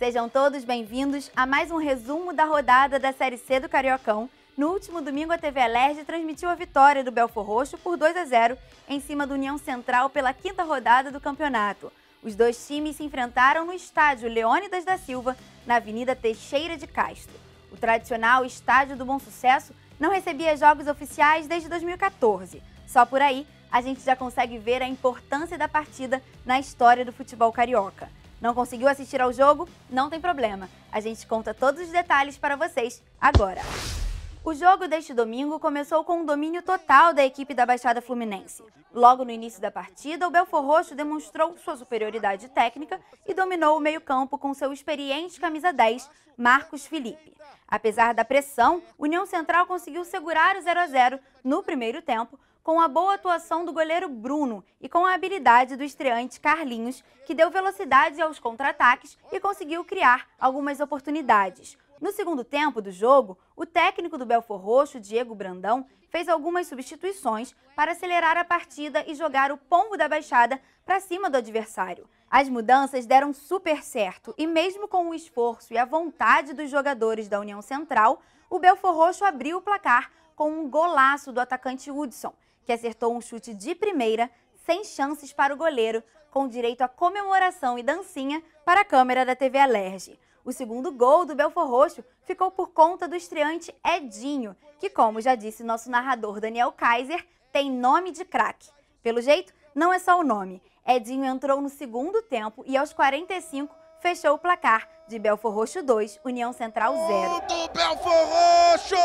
Sejam todos bem-vindos a mais um resumo da rodada da Série C do Cariocão. No último domingo, a TV Alerj transmitiu a vitória do Belfor Roxo por 2-0 em cima do União Central pela quinta rodada do campeonato. Os dois times se enfrentaram no estádio Leônidas da Silva, na Avenida Teixeira de Castro. O tradicional Estádio do Bom Sucesso não recebia jogos oficiais desde 2014. Só por aí, a gente já consegue ver a importância da partida na história do futebol carioca. Não conseguiu assistir ao jogo? Não tem problema. A gente conta todos os detalhes para vocês agora. O jogo deste domingo começou com um domínio total da equipe da Baixada Fluminense. Logo no início da partida, o Belfor Roxo demonstrou sua superioridade técnica e dominou o meio-campo com seu experiente camisa 10, Marcos Felipe. Apesar da pressão, União Central conseguiu segurar o 0-0 no primeiro tempo, com a boa atuação do goleiro Bruno e com a habilidade do estreante Carlinhos, que deu velocidade aos contra-ataques e conseguiu criar algumas oportunidades. No segundo tempo do jogo, o técnico do Belfor Roxo, Diego Brandão, fez algumas substituições para acelerar a partida e jogar o pombo da Baixada para cima do adversário. As mudanças deram super certo e mesmo com o esforço e a vontade dos jogadores da União Central, o Belfor Roxo abriu o placar com um golaço do atacante Hudson, que acertou um chute de primeira, sem chances para o goleiro, com direito a comemoração e dancinha para a câmera da TV Alerj. O segundo gol do Belfor Roxo ficou por conta do estreante Edinho, que, como já disse nosso narrador Daniel Kaiser, tem nome de craque. Pelo jeito, não é só o nome. Edinho entrou no segundo tempo e aos 45 fechou o placar de Belfor Roxo 2, União Central 0. Do Belfor Roxo!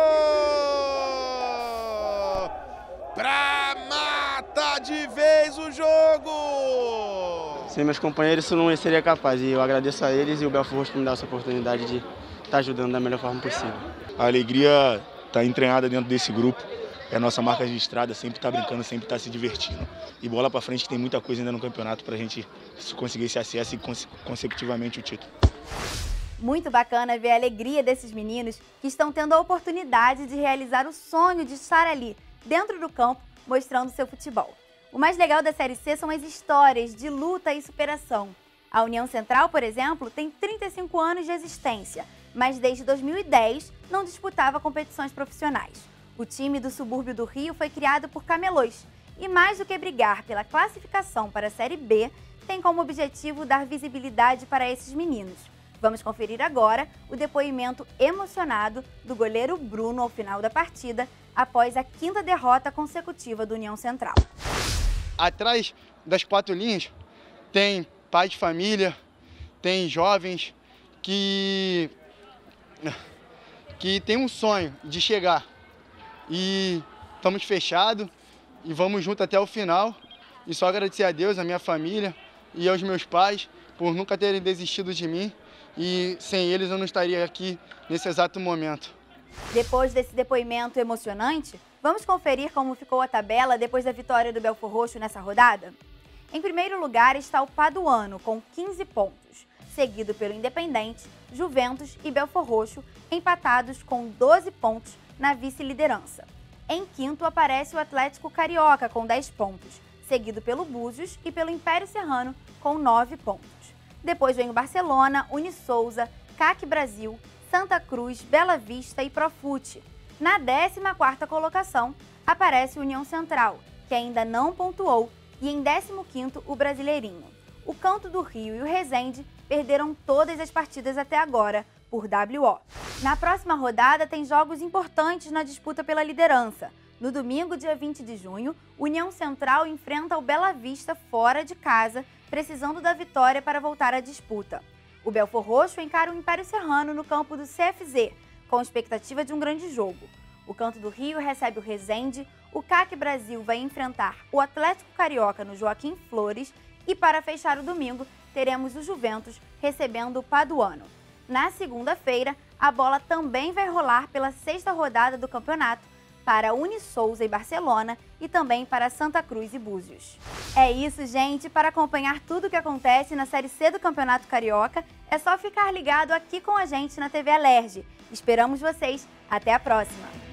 Pra matar de vez o jogo! Sem meus companheiros isso não seria capaz e eu agradeço a eles e o Belfor Roxo por me dar essa oportunidade de estar ajudando da melhor forma possível. A alegria está entranhada dentro desse grupo, é a nossa marca de estrada, sempre está brincando, sempre está se divertindo. E bola para frente que tem muita coisa ainda no campeonato para a gente conseguir esse acesso e consecutivamente o título. Muito bacana ver a alegria desses meninos que estão tendo a oportunidade de realizar o sonho de estar ali, dentro do campo, mostrando seu futebol. O mais legal da Série C são as histórias de luta e superação. A União Central, por exemplo, tem 35 anos de existência, mas desde 2010 não disputava competições profissionais. O time do subúrbio do Rio foi criado por camelôs e, mais do que brigar pela classificação para a Série B, tem como objetivo dar visibilidade para esses meninos. Vamos conferir agora o depoimento emocionado do goleiro Bruno ao final da partida, após a quinta derrota consecutiva do União Central. Atrás das quatro linhas tem pais de família, tem jovens que tem um sonho de chegar. E estamos fechados e vamos junto até o final. E só agradecer a Deus, a minha família e aos meus pais por nunca terem desistido de mim. E sem eles eu não estaria aqui nesse exato momento. Depois desse depoimento emocionante, vamos conferir como ficou a tabela depois da vitória do Belfor Roxo nessa rodada? Em primeiro lugar está o Paduano, com 15 pontos, seguido pelo Independente, Juventus e Belfor Roxo, empatados com 12 pontos na vice-liderança. Em quinto aparece o Atlético Carioca, com 10 pontos, seguido pelo Búzios e pelo Império Serrano, com 9 pontos. Depois vem o Barcelona, Unisouza, CAC Brasil, Santa Cruz, Bela Vista e Profute. Na 14ª colocação aparece o União Central, que ainda não pontuou, e em 15º o Brasileirinho. O Canto do Rio e o Resende perderam todas as partidas até agora, por WO. Na próxima rodada tem jogos importantes na disputa pela liderança. No domingo, dia 20 de junho, União Central enfrenta o Bela Vista fora de casa, precisando da vitória para voltar à disputa. O Belfor Roxo encara o Império Serrano no campo do CFZ, com expectativa de um grande jogo. O Canto do Rio recebe o Resende, o CAC Brasil vai enfrentar o Atlético Carioca no Joaquim Flores e, para fechar o domingo, teremos o Juventus recebendo o Paduano. Na segunda-feira, a bola também vai rolar pela 6ª rodada do campeonato, para Unisouza e Barcelona e também para Santa Cruz e Búzios. É isso, gente. Para acompanhar tudo o que acontece na Série C do Campeonato Carioca, é só ficar ligado aqui com a gente na TV Alerj. Esperamos vocês. Até a próxima!